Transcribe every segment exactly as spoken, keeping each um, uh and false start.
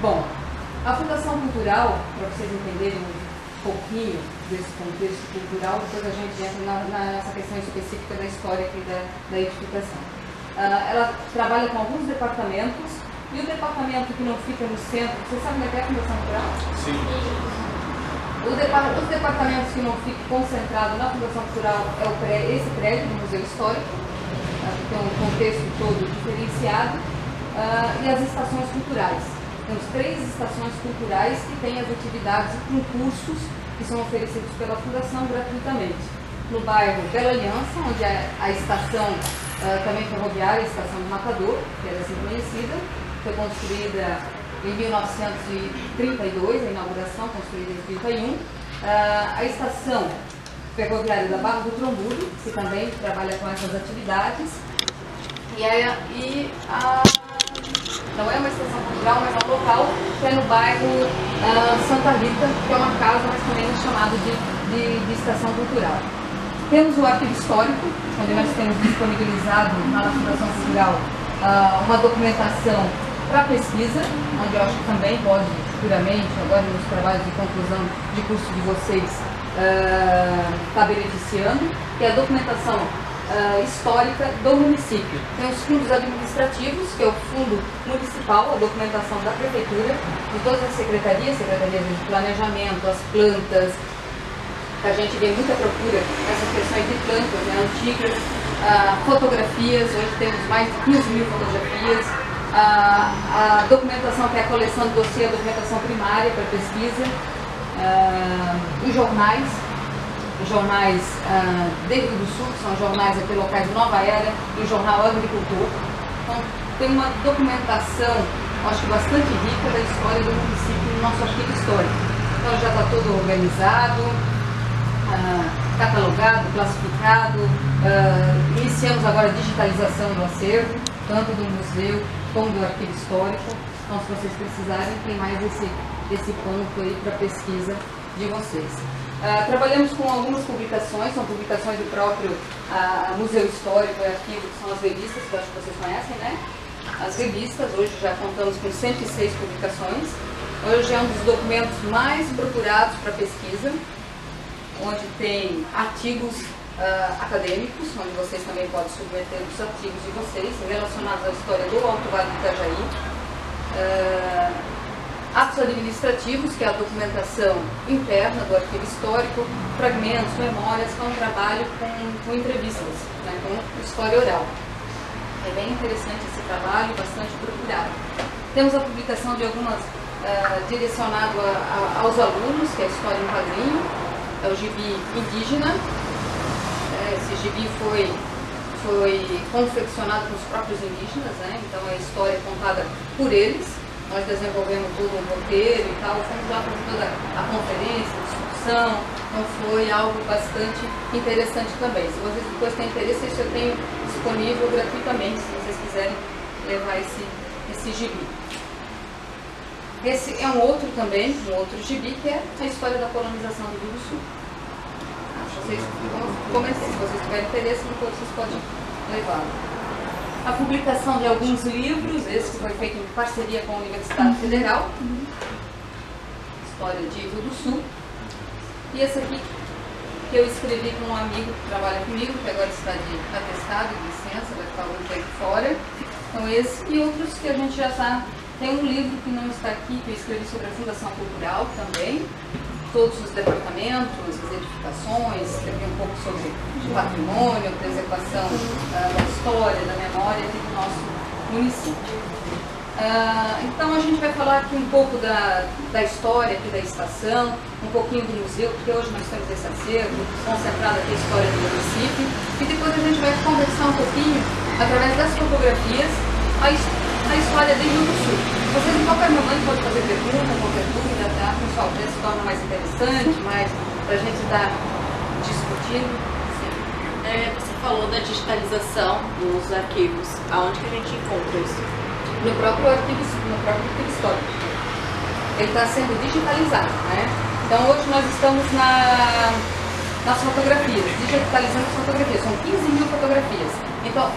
Bom, a Fundação Cultural, para vocês entenderem um pouquinho desse contexto cultural, depois a gente entra na, nessa questão específica da história aqui da, da edificação. Uh, ela trabalha com alguns departamentos, e o departamento que não fica no centro, você sabe onde é a Fundação Cultural? Sim. O depart, os departamentos que não ficam concentrados na Fundação Cultural é o pré, esse prédio do Museu Histórico, uh, que tem um contexto todo diferenciado, uh, e as estações culturais. Temos três estações culturais que têm as atividades e concursos que são oferecidos pela Fundação gratuitamente. No bairro Bela Aliança, onde é a estação uh, também ferroviária, a estação do Matador, que era assim conhecida, foi construída em mil novecentos e trinta e dois, a inauguração, construída em trinta e um. Uh, a estação ferroviária da Barra do Trombudo, que também trabalha com essas atividades. E a, e a não é uma estação cultural, mas é um local que é no bairro uh, Santa Rita, que é uma casa, mas também é chamado de, de, de estação cultural. Temos o arquivo histórico, onde nós temos disponibilizado na Fundação Cultural uh, uma documentação para pesquisa, onde eu acho que também pode, futuramente, agora nos trabalhos de conclusão de curso de vocês, está uh, beneficiando, que é a documentação Uh, histórica do município. Tem os fundos administrativos, que é o fundo municipal, a documentação da prefeitura, de todas as secretarias, secretarias de planejamento, as plantas, a gente vê muita procura nessas questões de plantas, né, antigas, uh, fotografias, hoje temos mais de quinze mil fotografias, uh, a documentação que é a coleção do dossiê, a documentação primária para pesquisa, uh, os jornais, os jornais uh, de Rio do Sul, que são jornais aqui locais de Nova Era, e o jornal Agricultor. Então, tem uma documentação, acho que bastante rica, da história do município no nosso arquivo histórico. Então, já está todo organizado, uh, catalogado, classificado. Uh, iniciamos agora a digitalização do acervo, tanto do museu como do arquivo histórico. Então, se vocês precisarem, tem mais esse, esse ponto aí para pesquisa de vocês. Uh, trabalhamos com algumas publicações, são publicações do próprio uh, Museu Histórico e Arquivo, que são as revistas, que eu acho que vocês conhecem, né? As revistas, hoje já contamos com cento e seis publicações. Hoje é um dos documentos mais procurados para pesquisa, onde tem artigos uh, acadêmicos, onde vocês também podem submeter os artigos de vocês, relacionados à história do Alto Vale do Itajaí. Uh, Atos administrativos, que é a documentação interna do arquivo histórico, fragmentos, memórias, que é um trabalho com, com entrevistas, né, com história oral. É bem interessante esse trabalho, bastante procurado. Temos a publicação de algumas uh, direcionado a, a, aos alunos, que é a História em Quadrinho, é o gibi indígena. É, esse gibi foi, foi confeccionado com os próprios indígenas, né, então é a história contada por eles. Nós desenvolvemos todo um roteiro e tal, fomos lá para toda a conferência, a discussão, então foi algo bastante interessante também. Se vocês depois têm interesse, isso eu tenho disponível gratuitamente, se vocês quiserem levar esse, esse gibi. Esse é um outro também, um outro gibi, que é a história da colonização do Rio do Sul. Vocês, como comentei, se vocês tiverem interesse, depois vocês podem levá-lo. A publicação de alguns livros, esse que foi feito em parceria com a Universidade Federal, História de Rio do Sul, e esse aqui que eu escrevi com um amigo que trabalha comigo, que agora está de atestado, de licença, vai ficar algum tempo fora. Então esse e outros que a gente já está. Tem um livro que não está aqui, que eu escrevi sobre a Fundação Cultural também, todos os departamentos, as edificações, escrevi um pouco sobre o patrimônio, a preservação uh, da história, da memória aqui do nosso município. Uh, então a gente vai falar aqui um pouco da, da história aqui da estação, um pouquinho do museu, porque hoje nós temos esse acervo concentrado aqui a história do município, e depois a gente vai conversar um pouquinho, através das fotografias, a, a história de Rio do Sul. Vocês em qualquer momento podem fazer pergunta, qualquer dúvida, tá? Pessoal, isso se torna mais interessante, mais para a gente estar discutindo. Sim. É, você falou da digitalização dos arquivos. Aonde que a gente encontra isso? No próprio arquivo, no próprio arquivo histórico. Ele está sendo digitalizado, né? Então hoje nós estamos na, nas fotografias, digitalizando as fotografias. São quinze mil fotografias. Então,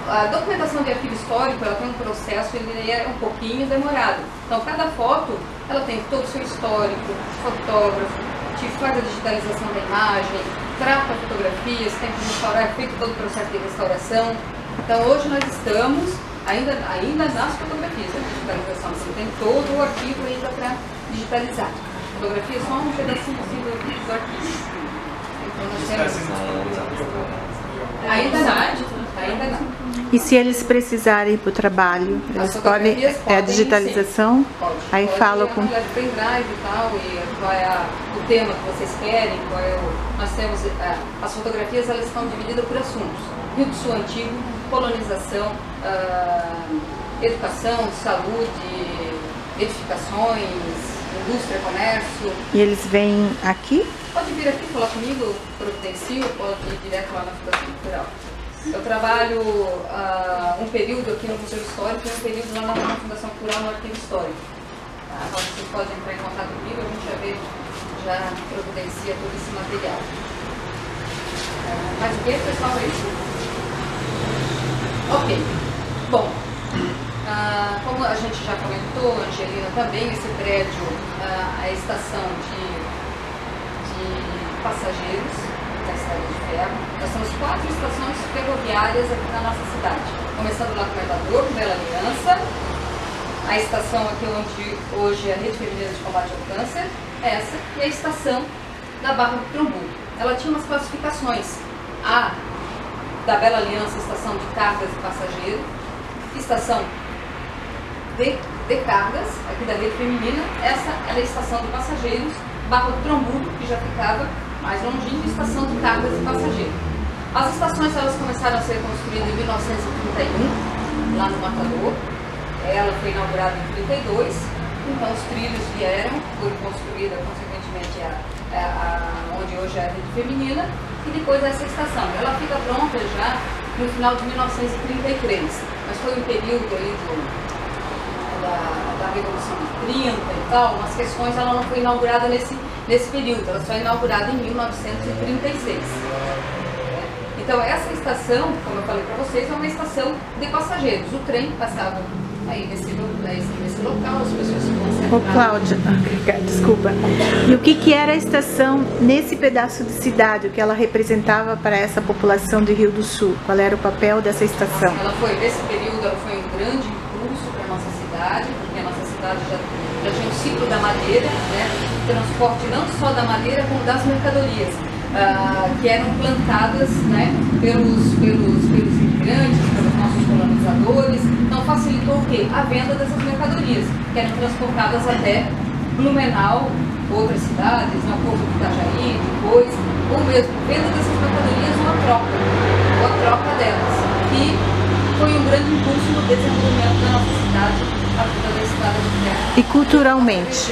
a documentação de arquivo histórico, ela tem um processo, ele é um pouquinho demorado. Então, cada foto, ela tem todo o seu histórico, fotógrafo, faz a digitalização da imagem, trata fotografias, tem que restaurar, é feito todo o processo de restauração. Então, hoje nós estamos ainda, ainda nas fotografias, a digitalização. Você tem todo o arquivo ainda para digitalizar. A fotografia é só um pedacinho assim do, do arquivo. Então, nós temos... Ainda não, ainda não. E se eles precisarem para o trabalho, eles podem, é a digitalização? Pode. Aí pode fala com... Pode pendrive e tal, e qual é a, o tema que vocês querem, qual é o... Nós temos, é, as fotografias, elas estão divididas por assuntos. Rio do Sul Antigo, colonização, ah, educação, saúde, edificações, indústria, comércio. E eles vêm aqui? Pode vir aqui falar comigo, providencio, pode ir direto lá na Fundação Cultural. Eu trabalho uh, um período aqui no Museu Histórico e um período lá na Fundação Cultural no Arquivo Histórico. Tá? Então vocês podem entrar em contato comigo, a gente já vê, já providencia todo esse material. Uh, mais o que, pessoal, é isso? Ok. Bom, uh, como a gente já comentou, Angelina também, esse prédio, uh, a estação de, de passageiros da Estrada de Ferro. Nós temos quatro estações ferroviárias aqui na nossa cidade. Começando lá com o Elevador, com Bela Aliança, a estação aqui onde hoje é a Rede Feminina de Combate ao Câncer, essa, e a estação da Barra do Trombudo. Ela tinha umas classificações. A da Bela Aliança, estação de cargas e passageiros, estação de, de cargas, aqui da Rede Feminina, essa era a estação de passageiros, Barra do Trombudo, que já ficava mais longínquo, estação de cargas e passageiros. As estações elas começaram a ser construídas em mil novecentos e trinta e um, lá no Matador. Ela foi inaugurada em trinta e dois, então os trilhos vieram, foi construída consequentemente a, a, a, onde hoje é a Rede Feminina, e depois essa estação. Ela fica pronta já no final de mil novecentos e trinta e três, mas foi um período aí do, da, da Revolução de trinta e tal, umas questões, ela não foi inaugurada nesse nesse período, ela foi inaugurada em mil novecentos e trinta e seis. Então essa estação, como eu falei para vocês, é uma estação de passageiros. O trem passava aí nesse, nesse local, as pessoas se concentravam. Ô Cláudia, desculpa. E o que, que era a estação nesse pedaço de cidade, o que ela representava para essa população de Rio do Sul? Qual era o papel dessa estação? Ela foi, nesse período, ela foi um grande impulso para a nossa cidade, porque a nossa cidade já, já tinha o ciclo da madeira, né? Transporte não só da madeira, como das mercadorias, uh, que eram plantadas, né, pelos, pelos, pelos imigrantes, pelos nossos colonizadores. Então facilitou o quê? A venda dessas mercadorias, que eram transportadas até Blumenau, outras cidades, no Porto de Itajaí, depois, ou mesmo venda dessas mercadorias ou a troca, ou a troca delas, que foi um grande impulso no desenvolvimento da nossa cidade, a vida da Estrada de Ferro. E culturalmente?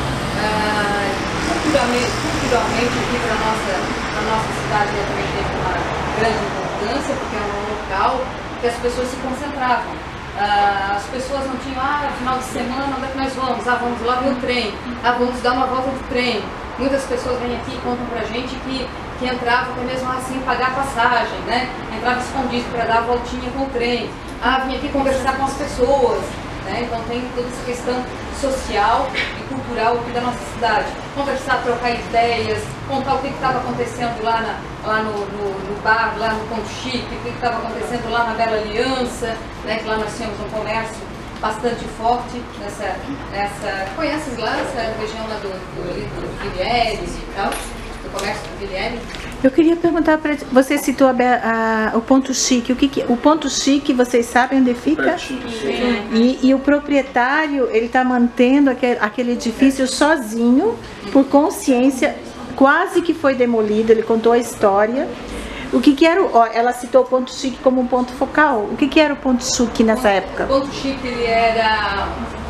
Uh, culturalmente, culturalmente aqui para a nossa, nossa cidade também teve uma grande importância, porque é um local que as pessoas se concentravam. Uh, as pessoas não tinham, ah, final de semana, onde é que nós vamos? Ah, vamos lá ver o trem, ah, vamos dar uma volta de trem. Muitas pessoas vêm aqui e contam pra gente que, que entravam até mesmo assim pagar a passagem, né? Entrava escondido para dar a voltinha com o trem. Ah, vinha aqui conversar com as pessoas. Né? Então tem toda essa questão social e cultural aqui da nossa cidade. Conversar, trocar ideias, contar o que estava acontecendo lá, na, lá no, no, no bar, lá no Ponto Chique, o que estava acontecendo lá na Bela Aliança, né? Que lá nós tínhamos um comércio bastante forte nessa, nessa... Conheces lá essa região lá do, do, do Vilhena e tal? Do comércio do Vilhena? Eu queria perguntar para você, citou a, a, o Ponto Chique. O, que, que o Ponto Chique, vocês sabem onde fica? E, e o proprietário, ele está mantendo aquele, aquele edifício sozinho, por consciência, quase que foi demolido. Ele contou a história. O que, que era? Ó, ela citou o Ponto Chique como um ponto focal. O que, que era o Ponto Chique nessa época? O Ponto Chique ele era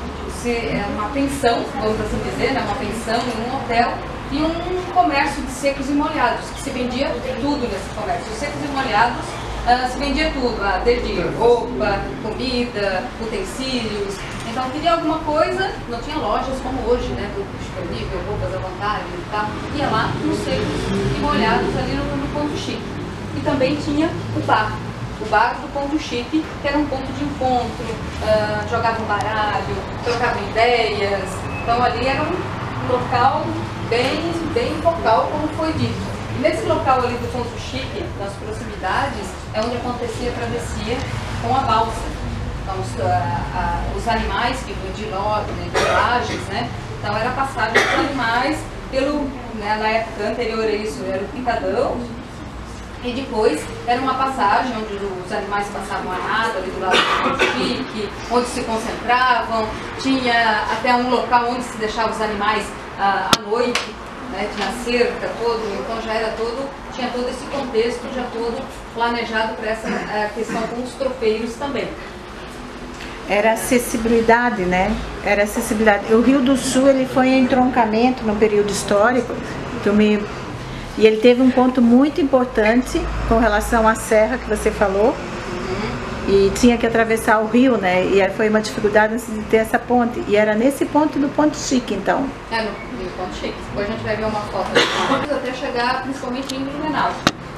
uma pensão, vamos assim dizer, né? Uma pensão em um hotel. E um comércio de secos e molhados, que se vendia tudo nesse comércio. Os secos e molhados uh, se vendia tudo, uh, desde roupa, comida, utensílios. Então queria alguma coisa, não tinha lojas como hoje, né, do disponível, roupas à vontade e tal. Ia lá nos secos e molhados ali no, no Ponto Chique. E também tinha o bar. o bar do Ponto Chique, que era um ponto de encontro, uh, jogavam baralho, trocavam ideias, então ali era um local bem, bem focal, como foi dito. E nesse local ali do Ponto Chique, nas proximidades, é onde acontecia a travessia com a balsa. Então, os, a, a, os animais que vinham de norte, de Lages, né? Então era a passagem dos animais pelo, né, na época anterior a isso era o picadão, e depois era uma passagem onde os animais passavam a nada ali do lado do Ponto Chique, onde se concentravam, tinha até um local onde se deixava os animais ah, à noite, né, tinha cerca todo, então já era todo, tinha todo esse contexto já todo planejado para essa ah, questão com os tropeiros também. Era acessibilidade, né? Era acessibilidade. O Rio do Sul, ele foi em entroncamento no período histórico, que eu me... e ele teve um ponto muito importante com relação à serra que você falou, e tinha que atravessar o rio, né? E foi uma dificuldade de ter essa ponte, e era nesse ponto do Ponto Chique, então. É, no, no Ponto Chique. Depois a gente vai ver uma foto até chegar principalmente em Blumenau.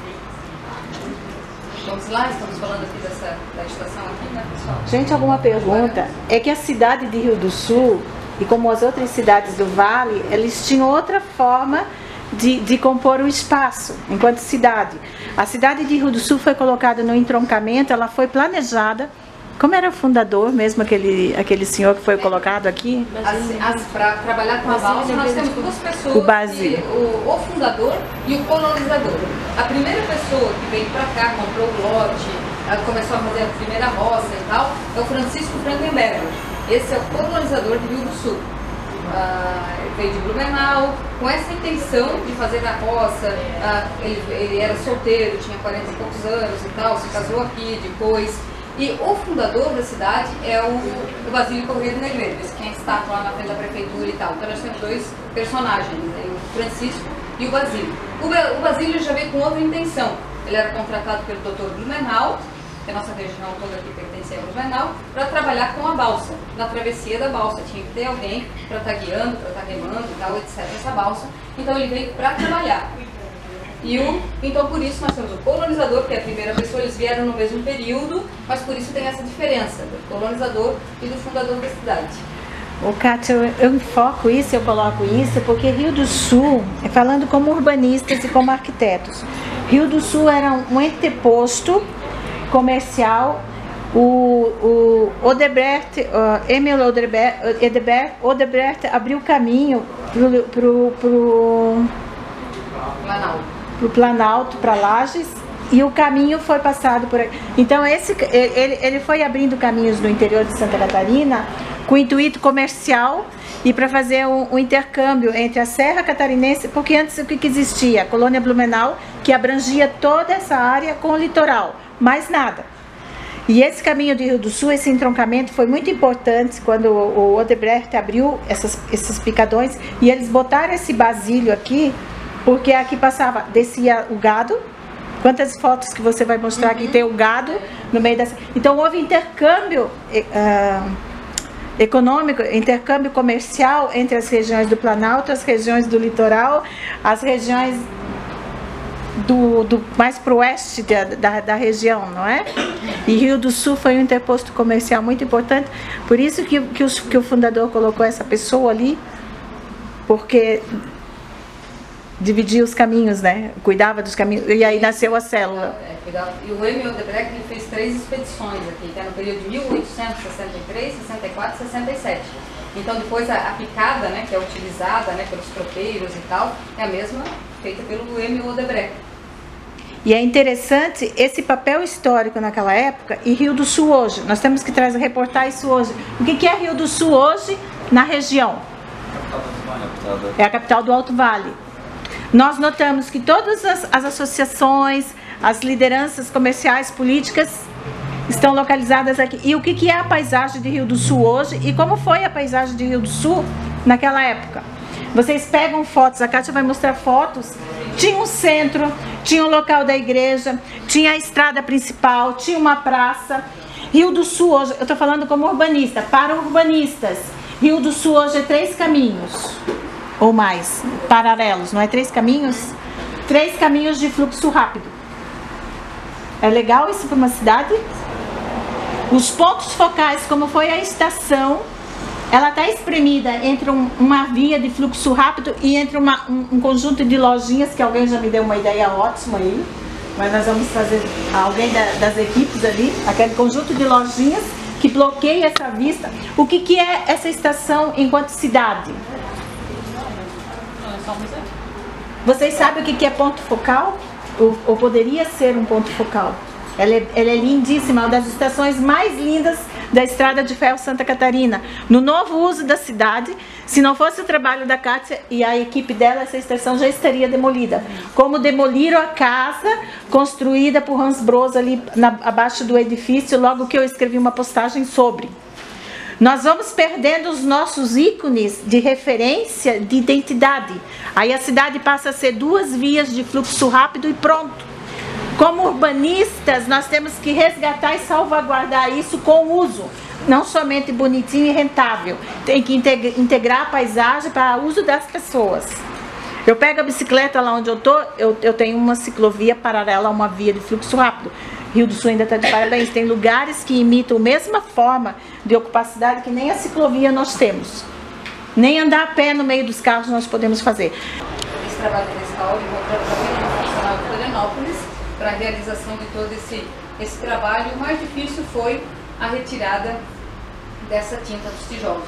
Vamos lá, estamos falando aqui dessa da estação aqui, né, pessoal? Gente, alguma pergunta? É que a cidade de Rio do Sul, e como as outras cidades do Vale, eles tinham outra forma de, de compor o espaço, enquanto cidade. A cidade de Rio do Sul foi colocada no entroncamento, ela foi planejada. Como era o fundador mesmo, aquele, aquele senhor que foi colocado aqui? Para trabalhar com a balsa, nós temos duas pessoas, o, Basile. o, o fundador e o colonizador. A primeira pessoa que veio para cá, comprou o lote, começou a fazer a primeira roça e tal, é o Francisco Frankenberger. Esse é o colonizador de Rio do Sul. Uh, ele veio de Blumenau com essa intenção de fazer a roça. Uh, ele, ele era solteiro, tinha quarenta e poucos anos e tal, se casou aqui depois. E o fundador da cidade é o, o Basílio Corrêa de Negreiros, quem está lá na frente da prefeitura e tal. Então nós temos dois personagens, né? O Francisco e o Basílio. O, o Basílio já veio com outra intenção. Ele era contratado pelo doutor Blumenau, que a nossa região toda aqui pertence a Blumenau, para trabalhar com a balsa, na travessia da balsa. Tinha que ter alguém para estar guiando, para estar remando e tal, etcétera, essa balsa. Então ele veio para trabalhar. E o, então por isso nós temos o colonizador, que é a primeira pessoa, eles vieram no mesmo período, mas por isso tem essa diferença do colonizador e do fundador da cidade. O Kátia, eu, eu enfoco isso, eu coloco isso, porque Rio do Sul, falando como urbanistas e como arquitetos, Rio do Sul era um entreposto comercial. O, o Odebrecht, uh, Emil Odebrecht, Odebrecht, Odebrecht abriu caminho para o Planalto. para o Planalto, para Lages, e o caminho foi passado por aqui. Então esse, ele, ele foi abrindo caminhos no interior de Santa Catarina com intuito comercial e para fazer um, um intercâmbio entre a Serra Catarinense, porque antes o que, que existia? A colônia Blumenau, que abrangia toda essa área com o litoral, mais nada. E esse caminho de Rio do Sul, esse entroncamento foi muito importante quando o, o Odebrecht abriu essas, esses picadões, e eles botaram esse Basílio aqui, porque aqui passava, descia o gado. Quantas fotos que você vai mostrar aqui, tem o gado no meio dessa... Então houve intercâmbio uh, econômico, intercâmbio comercial entre as regiões do Planalto, as regiões do litoral, as regiões do, do mais para o oeste da, da, da região, não é? E Rio do Sul foi um interposto comercial muito importante, por isso que, que, os, que o fundador colocou essa pessoa ali, porque dividia os caminhos, né? Cuidava dos caminhos, e aí nasceu a célula. É, cuidava. E o Emil Odebrecht ele fez três expedições aqui, que é no período de mil oitocentos e sessenta e três, sessenta e quatro e sessenta e sete. Então depois a, a picada, né, que é utilizada, né, pelos tropeiros e tal, é a mesma feita pelo Emil Odebrecht. E é interessante esse papel histórico naquela época e Rio do Sul hoje. Nós temos que trazer, reportar isso hoje. O que é Rio do Sul hoje na região? É a capital do Alto Vale. Nós notamos que todas as, as associações, as lideranças comerciais, políticas estão localizadas aqui. E o que, que é a paisagem de Rio do Sul hoje e como foi a paisagem de Rio do Sul naquela época? Vocês pegam fotos, a Kátia vai mostrar fotos. Tinha um centro, tinha o local da igreja, tinha a estrada principal, tinha uma praça. Rio do Sul hoje, eu estou falando como urbanista, para urbanistas, Rio do Sul hoje é três caminhos. Ou mais, paralelos, não é três caminhos? Três caminhos de fluxo rápido. É legal isso para uma cidade? Os pontos focais, como foi a estação, ela está espremida entre um, uma via de fluxo rápido e entre uma, um, um conjunto de lojinhas, que alguém já me deu uma ideia ótima aí, mas nós vamos fazer, alguém da, das equipes ali, aquele conjunto de lojinhas que bloqueia essa vista. O que, que é essa estação enquanto cidade? Vocês sabem o que, que é ponto focal? Ou, ou poderia ser um ponto focal? Ela é, ela é lindíssima, uma das estações mais lindas da Estrada de Ferro Santa Catarina. No novo uso da cidade, se não fosse o trabalho da Kátia e a equipe dela, essa estação já estaria demolida. Como demoliram a casa construída por Hans Bros ali na, abaixo do edifício, logo que eu escrevi uma postagem sobre. Nós vamos perdendo os nossos ícones de referência, de identidade. Aí a cidade passa a ser duas vias de fluxo rápido e pronto. Como urbanistas, nós temos que resgatar e salvaguardar isso com uso, não somente bonitinho e rentável. Tem que integrar a paisagem para uso das pessoas. Eu pego a bicicleta lá onde eu estou, eu, eu tenho uma ciclovia paralela a uma via de fluxo rápido. Rio do Sul ainda está de parabéns. Tem lugares que imitam a mesma forma de ocupar a cidade que nem a ciclovia nós temos. Nem andar a pé no meio dos carros nós podemos fazer. Esse trabalho de restauro encontramos também no profissional de Florianópolis, para a realização de todo esse, esse trabalho. O mais difícil foi a retirada dessa tinta dos tijolos.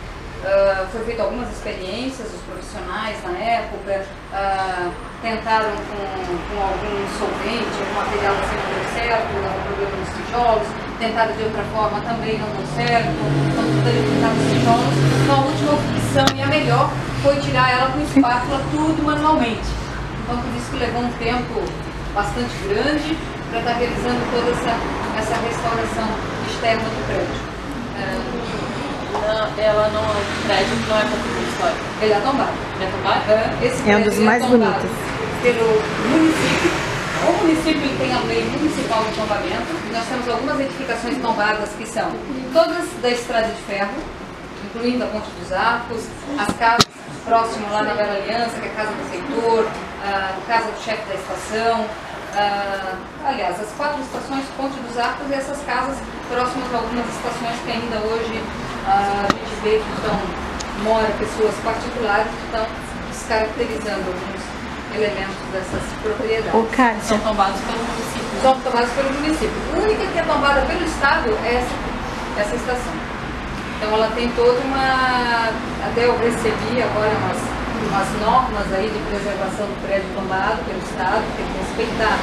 Uh, foi feita algumas experiências, os profissionais na época uh, tentaram com, com algum solvente, algum material assim não deu certo, não problema nos tijolos, tentaram de outra forma, também não deu certo, então tentaram tirar os tijolos. Então a última opção e a melhor foi tirar ela com espátula, tudo manualmente. Então por isso que levou um tempo bastante grande para estar realizando toda essa, essa restauração externa do prédio. Uh, Não, ela não, o prédio não é patrimônio histórico. Ele é tombado. Ele é tombado? Uh, esse é um dos mais bonitos. Pelo município. O município ele tem a lei municipal de tombamento. Nós temos algumas edificações tombadas que são todas da Estrada de Ferro, incluindo a Ponte dos Arcos, as casas próximas lá na Bela Aliança, que é a casa do feitor, a casa do chefe da estação, uh, aliás, as quatro estações, Ponte dos Arcos e essas casas próximas a algumas estações que ainda hoje uh, a gente vê que estão, mora pessoas particulares que estão descaracterizando alguns elementos dessas propriedades. O Kátia. São tombados pelo município. São tombados pelo município. A única que é tombada pelo Estado é essa, essa estação. Então ela tem toda uma, até eu recebi agora umas, umas normas aí de preservação do prédio tombado pelo Estado, que tem que respeitar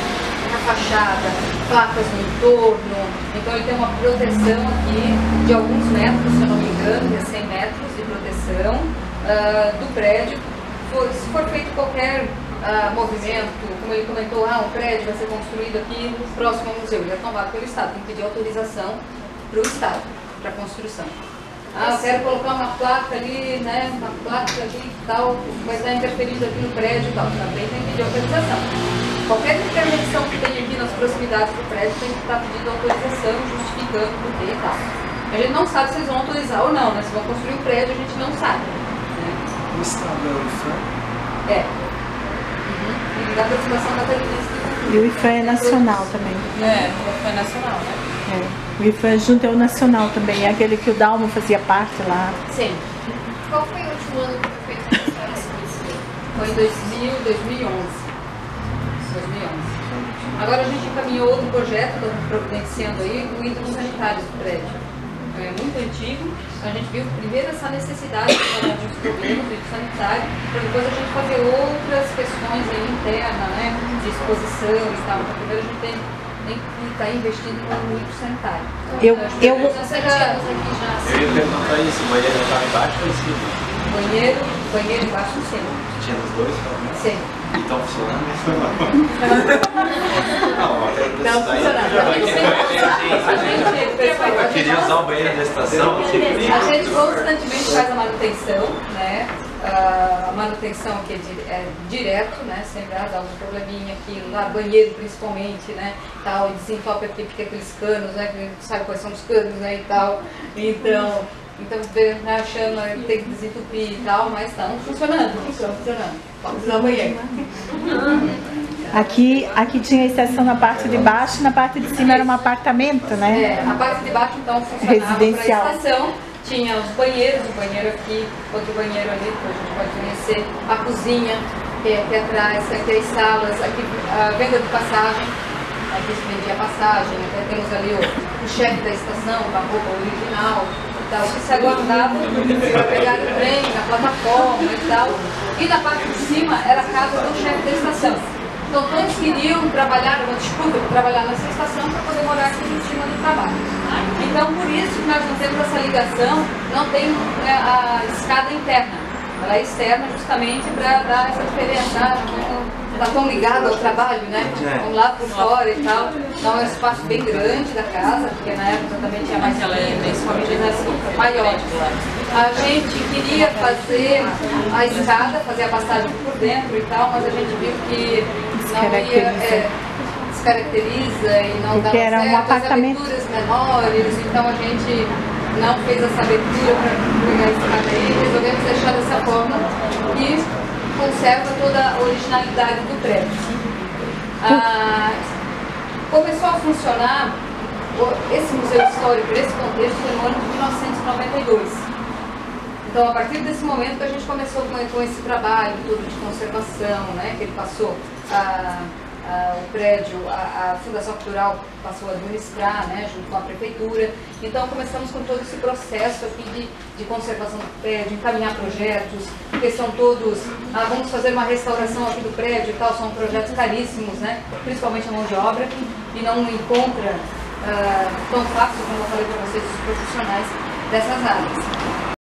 a fachada, placas no entorno, então ele tem uma proteção aqui de alguns metros, se eu não me engano, de cem metros de proteção uh, do prédio. For, se for feito qualquer uh, movimento, como ele comentou, ah, um prédio vai ser construído aqui próximo ao museu, ele é tombado pelo Estado, tem que pedir autorização para o Estado, para a construção. Ah, eu quero colocar uma placa ali, né, uma placa ali e tal, vai estar interferindo aqui no prédio e tal, também tem que pedir autorização. Qualquer intervenção que tenha aqui nas proximidades do prédio tem que estar pedindo autorização, justificando por quê e tal. A gente não sabe se eles vão autorizar ou não, né? Se vão construir o prédio, a gente não sabe. Né? O Estado é o I F A M? É. Uhum. E da aproximação da característica. E o I F A M é nacional também. É, foi nacional, né? É. O I F A M junto é o nacional também, é aquele que o Dalmo fazia parte lá. Sim. Qual foi o último ano que foi feito essa restauração? Foi em dois mil, dois mil e onze. dois mil e onze. Agora a gente encaminhou outro projeto, estamos providenciando aí, o hidro sanitário do prédio. É muito antigo, a gente viu primeiro essa necessidade de falar de uns problemas do hidro sanitário, para depois a gente fazer outras questões aí internas, né, de exposição e tal. Então primeiro a gente tem, tem que estar investindo no hidro sanitário. Eu, eu, Nós sete anos aqui já. Eu ia perguntar isso, o banheiro estava embaixo ou em cima? Banheiro, banheiro embaixo e cima. Tinha os dois, pelo menos? Sim. E estão funcionando? Não, até Não funcionando. A gente, a gente, eu queria usar o banheiro da estação. A gente constantemente faz a manutenção, né? A manutenção aqui é, di é direto, né? Sempre ah, dá um probleminha aqui, lá banheiro principalmente, né? Tal, e desentope aqui porque aqueles canos, né? Que a gente sabe quais são os canos, né? E tal. Então, então né, achando que tem que desentupir e tal, mas estão funcionando, estão funcionando. Vamos usar o banheiro. Aqui, aqui tinha estação na parte de baixo e na parte de cima era um apartamento, né? É, a parte de baixo então funcionava Residencial. para a estação, tinha os banheiros, o banheiro aqui, outro banheiro ali, que a gente pode conhecer, a cozinha, que é aqui atrás, aqui as salas, aqui a venda de passagem, aqui se vendia passagem, até temos ali o, o chefe da estação, com a roupa original, tal, que se aguardava para pegar o trem, na plataforma e tal. E na parte de cima era a casa do chefe da estação. Então todos queriam trabalhar, uma disputa para trabalhar nessa estação para poder morar aqui em cima do trabalho. Então por isso que nós não temos essa ligação, não tem é, a escada interna, ela é externa justamente para dar essa diferença, não está tão ligado ao trabalho, né? Vamos lá por fora e tal. Então é um espaço bem grande da casa, porque na época também tinha mais famílias assim, maiores. A gente queria fazer a escada, fazer a passagem por dentro e tal, mas a gente viu que não ia, é, descaracteriza e não dá certo, um apartamento. as aberturas menores, então a gente não fez essa abertura para pegar a escada aí, resolvemos deixar dessa forma e conserva toda a originalidade do prédio. Ah, começou a funcionar esse museu histórico, esse contexto, foi no ano de mil novecentos e noventa e dois. Então, a partir desse momento que a gente começou com, com esse trabalho todo de conservação, né, que ele passou, a, a, o prédio, a, a Fundação Cultural passou a administrar, né, junto com a Prefeitura. Então, começamos com todo esse processo aqui de, de conservação do prédio, encaminhar projetos, porque são todos, ah, vamos fazer uma restauração aqui do prédio e tal, são projetos caríssimos, né, principalmente a mão de obra, e não encontra ah, tão fácil, como eu falei para vocês, os profissionais dessas áreas.